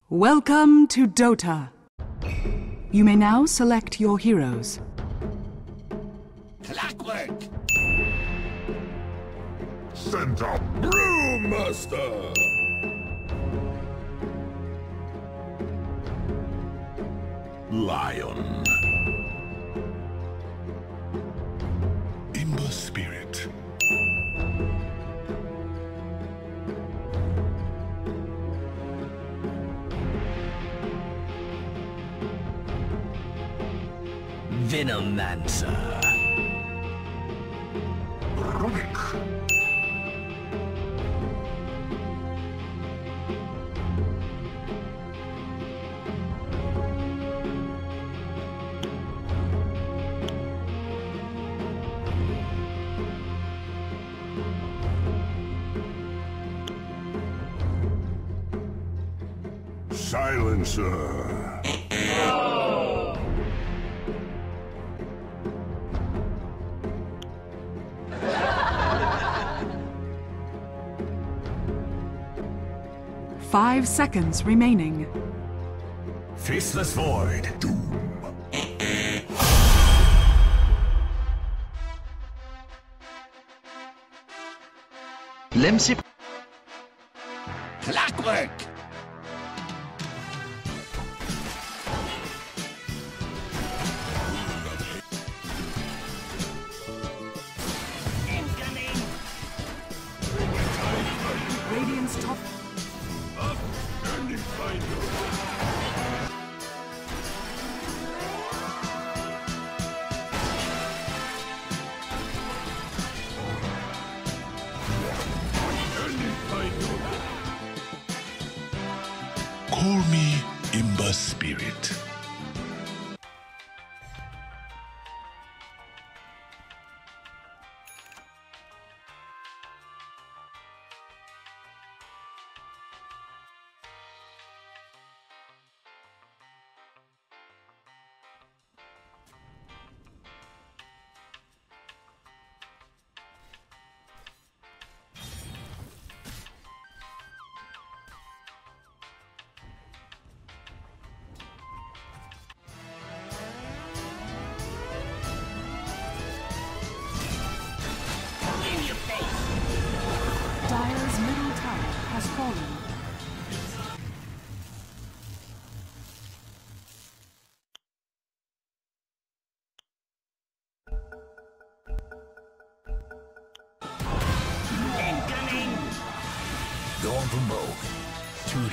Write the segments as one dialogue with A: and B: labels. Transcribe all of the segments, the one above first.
A: Welcome to Dota. You may now select your heroes.
B: Clockwork! Send up Brewmaster! Lion. AᗺBA Spirit.
C: Venomancer.
B: Runic. Silencer.
A: 5 seconds remaining.
C: Faceless Void.
D: Lemsip.
B: Clockwork.
C: Incoming.
A: Radiant's top.
B: Call me AᗺBA Spirit.
A: Dire's middle tower has fallen.
C: Incoming.
B: Going from Rogue. Two.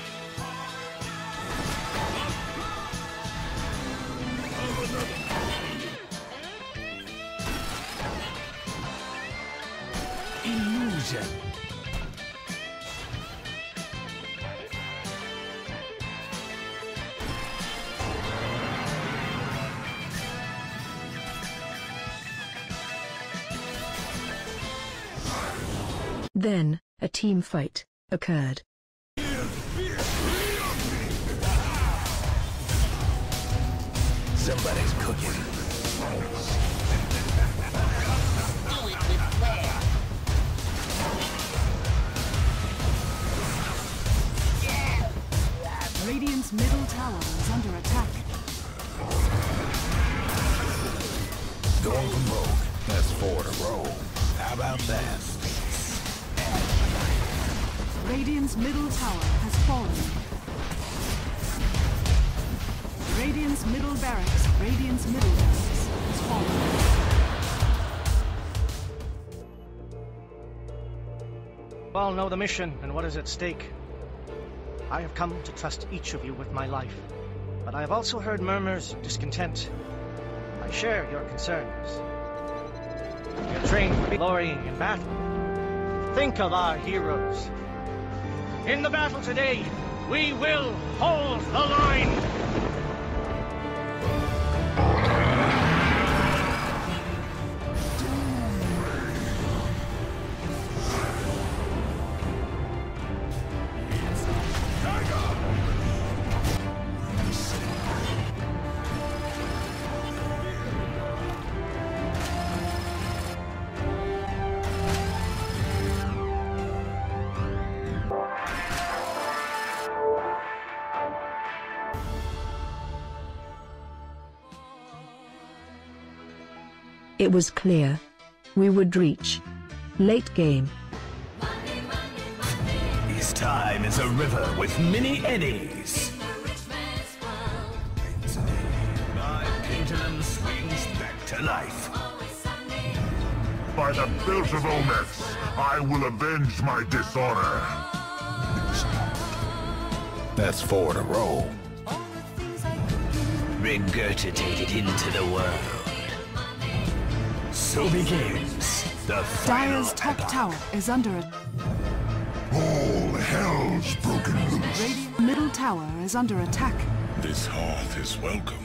C: Illusion.
E: Then, a team fight occurred.
C: Somebody's cooking.
F: Do it with flair.
A: Radiant's middle tower is under attack.
B: Going from Rogue. That's 4 in a row. How about that?
A: Radiant's middle tower has fallen. Radiant's middle barracks, Radiant's middle barracks has fallen.
G: You all know the mission and what is at stake. I have come to trust each of you with my life, but I have also heard murmurs of discontent. I share your concerns. We are trained for glory in battle. Think of our heroes. In the battle today, we will hold the line!
E: It was clear. We would reach. Late game.
C: His time is a river with many eddies. My pendulum swings back to life.
D: By the belt of Omex, I will avenge my dishonor.
B: That's 4 in a row.
C: Regurgitated into the world. So begins the final
A: Dire's top
C: epoch.
A: tower is under it.
D: All hell's broken loose.
A: Radiant middle tower is under attack.
D: This hearth is welcome.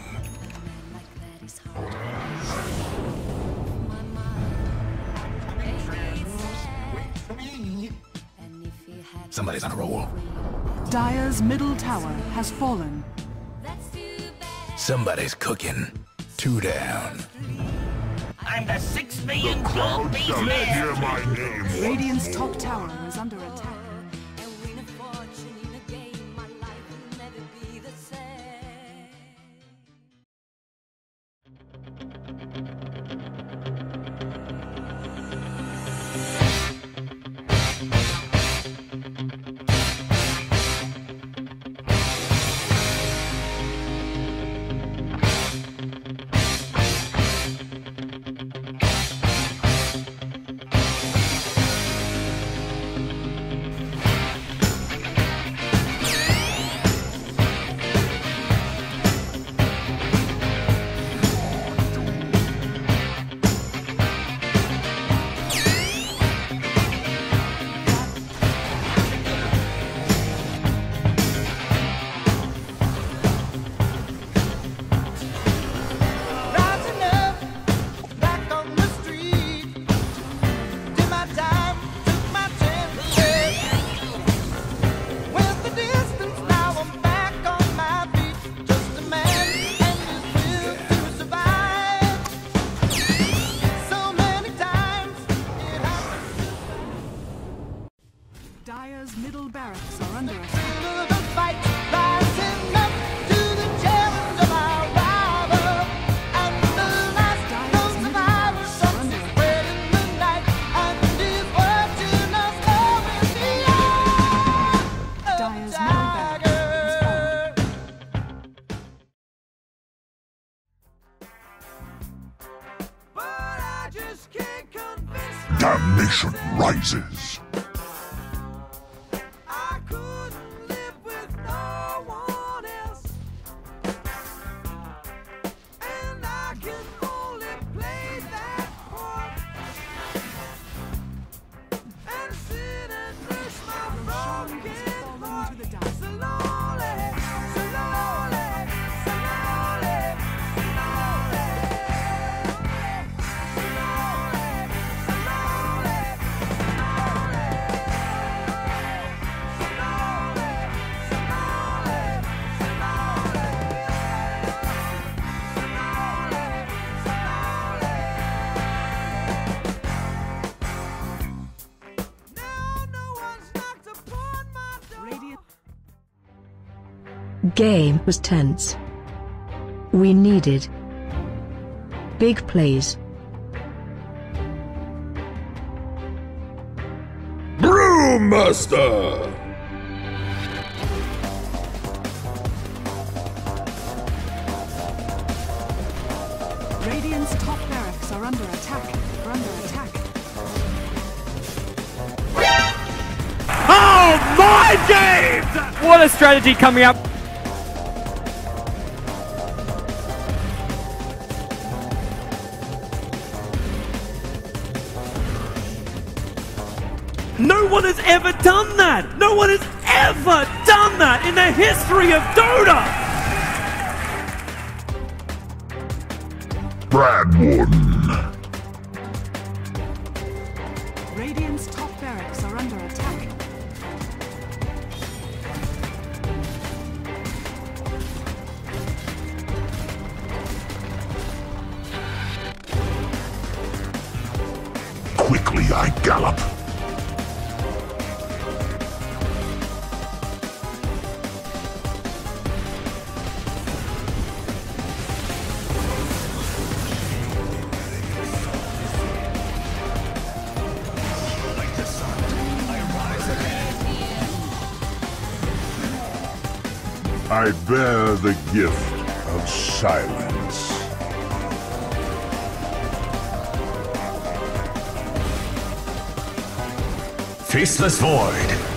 B: Somebody's on a roll.
A: Dire's middle tower has fallen.
B: Somebody's cooking. 2 down.
F: I'm the 6 million
D: Crowd
F: gold beast
D: shall hear
F: man.
D: my name once
A: Radiant's
D: more.
A: top tower is under attack. Dire's middle barracks are under attack. Dire's middle barracks is fallen.
D: Damnation rises.
E: Game was tense. We needed big plays.
B: Brewmaster!
A: Radiant's top barracks are under attack. Are under attack.
H: Oh my games! What a strategy coming up. No one has ever done that! No one has ever done that in the history of Dota!
D: Brad won.
A: Radiant's top barracks are under attack.
D: Quickly I gallop. I bear the gift of silence.
C: Faceless Void.